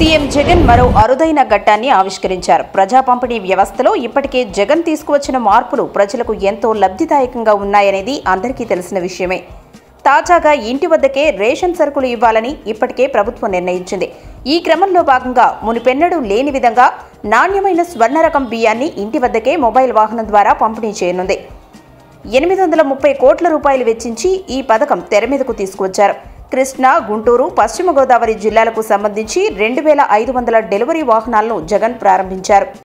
CM Jagan మరో అరుదైన ఘట్టాన్ని ఆవిష్కరించారు. ప్రజా పంపిణీ వ్యవస్థలో ఇప్పటికే జగన్ తీసుకువచ్చిన మార్పులు ప్రజలకు ఎంతో లబ్ధిదాయకంగా ఉన్నాయనేది అందరికీ తెలిసిన విషయమే. తాజాగా ఇంటి వద్దకే రేషన్ సరుకులు ఇవ్వాలని ఇప్పటికే ప్రభుత్వం నిర్ణయించింది. ఈ క్రమంలో భాగంగా మునుపెన్నడూ లేని విధంగా నాణ్యమైన స్వర్ణ రకం బియ్యాన్ని ఇంటి వద్దకే మొబైల్ వాహనం ద్వారా పంపిణీ చేయనుంది. 830 కోట్ల రూపాయలు వెచ్చించి ఈ పథకం తెరమీదకు తీసుకువచ్చారు. కృష్ణా, గుంటూరు, పశ్చిమ గోదావరి జిల్లాలకు సంబంధించి 2500 డెలివరీ వాహనాలను జగన్ ప్రారంభించారు.